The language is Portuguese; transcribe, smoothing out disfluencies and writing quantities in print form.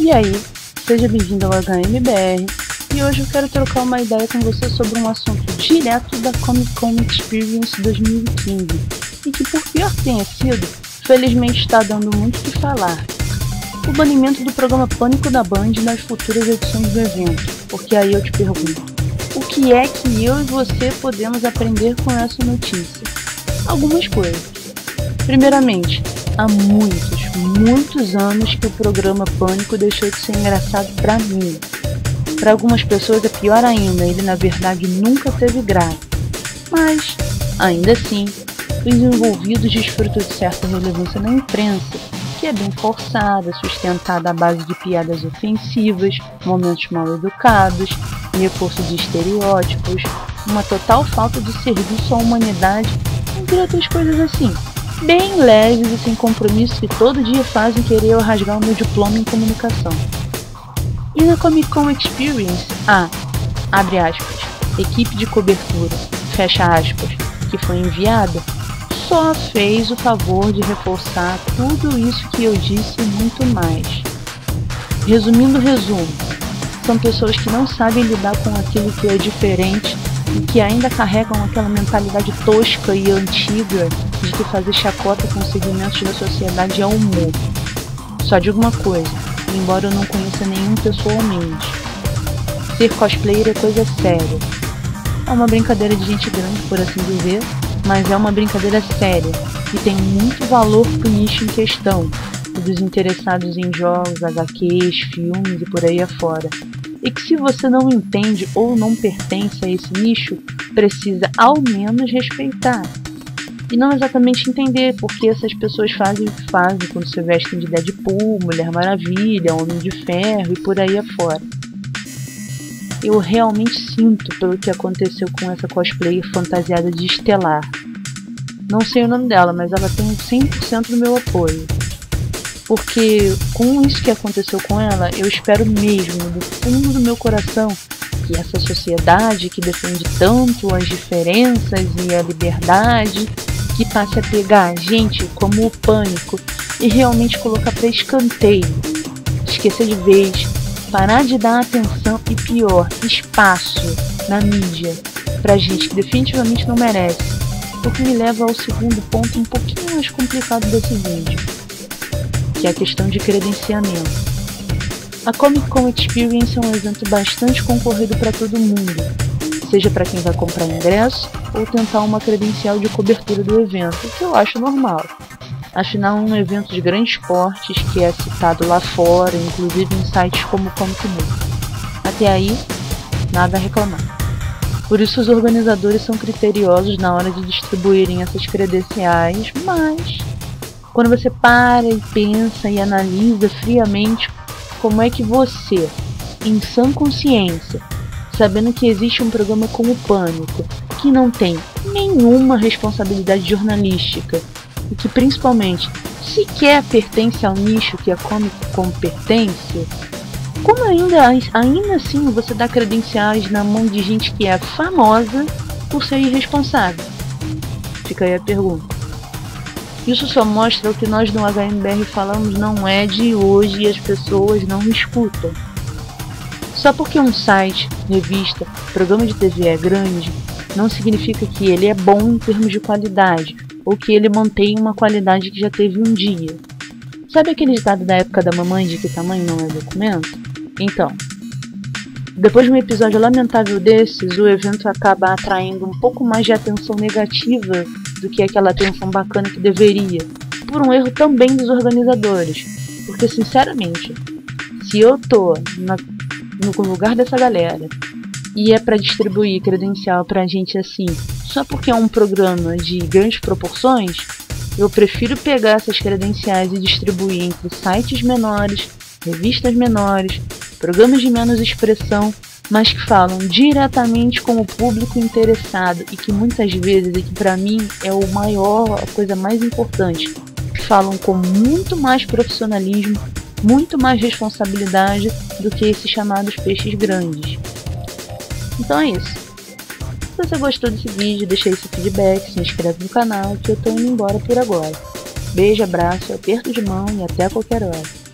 E aí, seja bem-vindo ao HMBR, e hoje eu quero trocar uma ideia com você sobre um assunto direto da Comic Con Experience 2015, e que, por pior que tenha sido, felizmente está dando muito o que falar. O banimento do programa Pânico da Band nas futuras edições do evento, porque aí eu te pergunto, o que é que eu e você podemos aprender com essa notícia? Algumas coisas. Primeiramente, há muitos anos que o programa Pânico deixou de ser engraçado pra mim. Para algumas pessoas é pior ainda, ele na verdade nunca teve graça. Mas, ainda assim, os envolvidos desfrutam de certa relevância na imprensa, que é bem forçada, sustentada à base de piadas ofensivas, momentos mal educados, reforço de estereótipos, uma total falta de serviço à humanidade, entre outras coisas assim, bem leves e sem compromisso que todo dia fazem querer eu rasgar o meu diploma em comunicação. E na Comic Con Experience, abre aspas, equipe de cobertura, fecha aspas, que foi enviada, só fez o favor de reforçar tudo isso que eu disse e muito mais. Resumindo o resumo, são pessoas que não sabem lidar com aquilo que é diferente e que ainda carregam aquela mentalidade tosca e antiga de que fazer chacota com segmentos da sociedade é humor. Só digo uma coisa, embora eu não conheça nenhum pessoalmente, ser cosplayer é coisa séria. É uma brincadeira de gente grande, por assim dizer, mas é uma brincadeira séria e tem muito valor pro nicho em questão, dos interessados em jogos, HQs, filmes e por aí afora. E que se você não entende ou não pertence a esse nicho, precisa ao menos respeitar. E não exatamente entender porque essas pessoas fazem o que fazem quando se vestem de Deadpool, Mulher Maravilha, Homem de Ferro e por aí afora. Eu realmente sinto pelo que aconteceu com essa cosplayer fantasiada de Estelar. Não sei o nome dela, mas ela tem 100% do meu apoio. Porque com isso que aconteceu com ela, eu espero mesmo, do fundo do meu coração, que essa sociedade que defende tanto as diferenças e a liberdade, que passe a pegar a gente como o Pânico e realmente colocar para escanteio, esquecer de vez, parar de dar atenção e pior, espaço na mídia pra gente que definitivamente não merece, o que me leva ao segundo ponto um pouquinho mais complicado desse vídeo, que é a questão de credenciamento. A Comic Con Experience é um evento bastante concorrido para todo mundo, seja para quem vai comprar ingresso ou tentar uma credencial de cobertura do evento, o que eu acho normal. Afinal, é um evento de grandes portes que é citado lá fora, inclusive em sites como Comic Book. Até aí, nada a reclamar. Por isso os organizadores são criteriosos na hora de distribuírem essas credenciais, mas quando você para e pensa e analisa friamente como é que você, em sã consciência, sabendo que existe um programa como o Pânico, que não tem nenhuma responsabilidade jornalística e que principalmente sequer pertence ao nicho que a Comic Con pertence, como ainda assim você dá credenciais na mão de gente que é famosa por ser irresponsável? Fica aí a pergunta. Isso só mostra o que nós no HMBR falamos não é de hoje e as pessoas não escutam. Só porque um site, revista, programa de TV é grande, não significa que ele é bom em termos de qualidade, ou que ele mantém uma qualidade que já teve um dia. Sabe aquele ditado da época da mamãe de que tamanho não é documento? Então, depois de um episódio lamentável desses, o evento acaba atraindo um pouco mais de atenção negativa do que aquela atenção bacana que deveria, por um erro também dos organizadores. Porque, sinceramente, se eu tô no lugar dessa galera e é para distribuir credencial pra gente assim, só porque é um programa de grandes proporções, eu prefiro pegar essas credenciais e distribuir entre sites menores, revistas menores, programas de menos expressão, mas que falam diretamente com o público interessado e que muitas vezes, e que pra mim é a coisa mais importante, que falam com muito mais profissionalismo, muito mais responsabilidade do que esses chamados peixes grandes. Então é isso. Se você gostou desse vídeo, deixa aí seu feedback, se inscreve no canal que eu tô indo embora por agora. Beijo, abraço, aperto de mão e até qualquer hora.